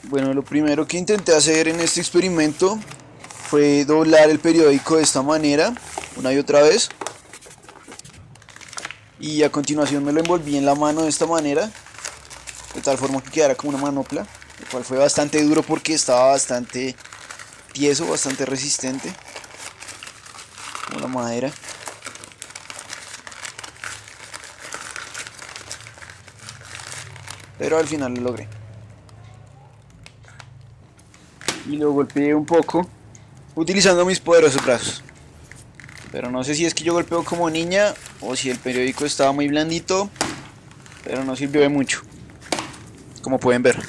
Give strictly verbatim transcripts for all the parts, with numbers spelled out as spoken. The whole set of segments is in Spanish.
Bueno, lo primero que intenté hacer en este experimento fue doblar el periódico de esta manera, una y otra vez. Y a continuación me lo envolví en la mano de esta manera, de tal forma que quedara como una manopla, lo cual fue bastante duro porque estaba bastante tieso, bastante resistente, como la madera. Pero al final lo logré. Y lo golpeé un poco utilizando mis poderosos brazos. Pero no sé si es que yo golpeo como niña o si el periódico estaba muy blandito, pero no sirvió de mucho, como pueden ver.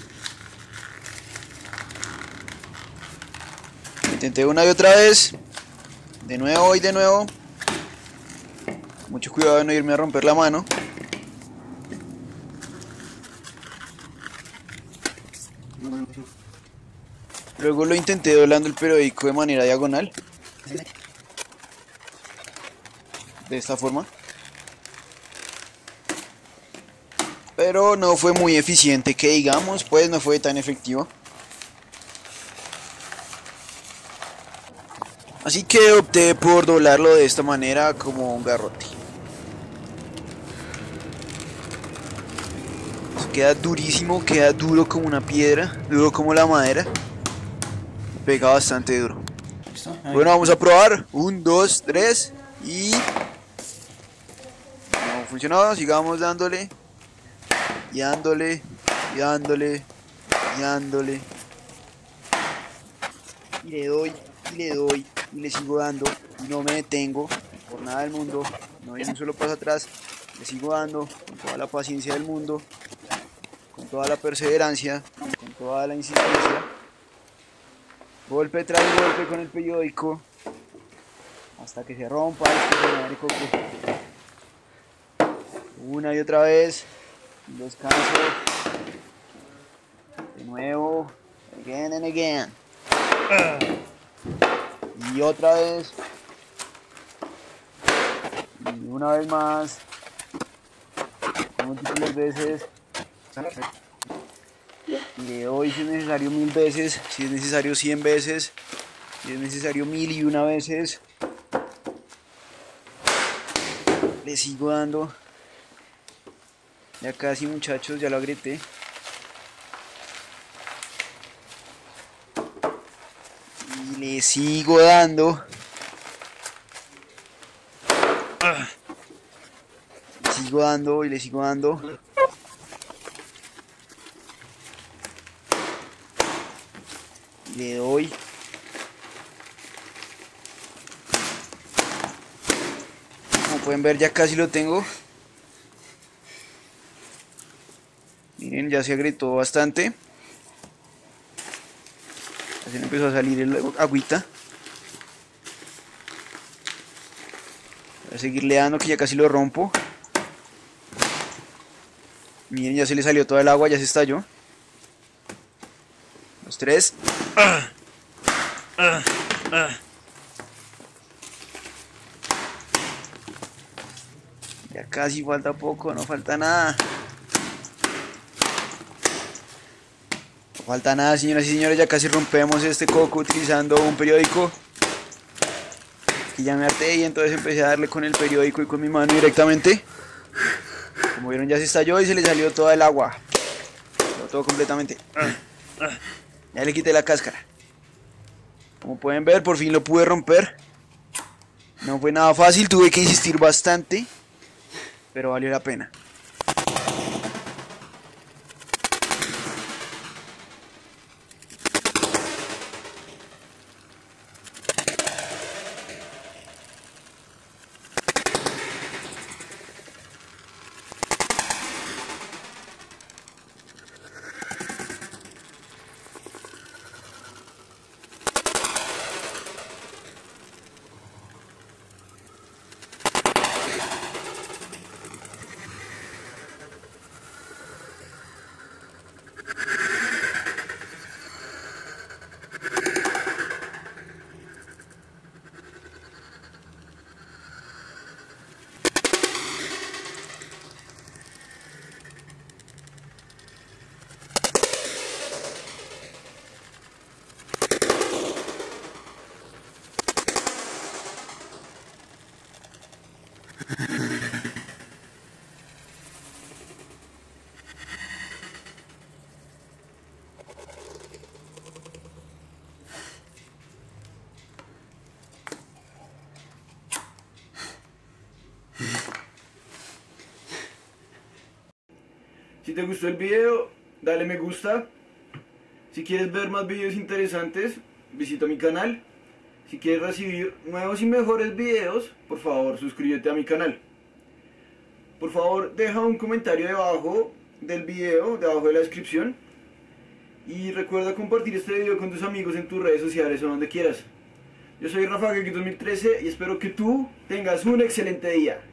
Intenté una y otra vez, de nuevo y de nuevo. Mucho cuidado de no irme a romper la mano. Luego lo intenté doblando el periódico de manera diagonal, de esta forma, pero no fue muy eficiente, que digamos, pues no fue tan efectivo. Así que opté por doblarlo de esta manera, como un garrote. Queda durísimo, queda duro como una piedra, duro como la madera. Pega bastante duro. Bueno, vamos a probar. Un, dos, tres y... no funcionó, sigamos dándole. Y dándole, y dándole, y dándole. Y le doy, y le doy, y le sigo dando. Y no me detengo por nada del mundo. No hay un solo paso atrás. Le sigo dando con toda la paciencia del mundo, con toda la perseverancia, con toda la insistencia. Golpe tras golpe con el periódico hasta que se rompa este madre coco. Una y otra vez. Descanso. De nuevo. Again and again. Y otra vez. Y una vez más. Múltiples veces. Y le doy si es necesario mil veces, si es necesario cien veces, si es necesario mil y una veces. Le sigo dando. Ya casi, muchachos, ya lo agrieté. Y le sigo dando. Le sigo dando y le sigo dando. Le doy. Como pueden ver, ya casi lo tengo. Miren, ya se agrietó bastante. Ya se le empezó a salir el agüita. Voy a seguirle dando, que ya casi lo rompo. Miren, ya se le salió toda el agua, ya se estalló. Los tres. Ah, ah, ah. Ya casi, falta poco, no falta nada. No falta nada, señoras y señores, ya casi rompemos este coco utilizando un periódico. Y ya me harté y entonces empecé a darle con el periódico y con mi mano directamente. Como vieron, ya se estalló y se le salió toda el agua. Todo, todo completamente. Ya le quité la cáscara. Como pueden ver, por fin lo pude romper. No fue nada fácil, tuve que insistir bastante, pero valió la pena. Si te gustó el video, dale me gusta. Si quieres ver más videos interesantes, visita mi canal. Si quieres recibir nuevos y mejores videos, por favor suscríbete a mi canal. Por favor deja un comentario debajo del video, debajo de la descripción. Y recuerda compartir este video con tus amigos en tus redes sociales o donde quieras. Yo soy Rafa Geek dos mil trece y espero que tú tengas un excelente día.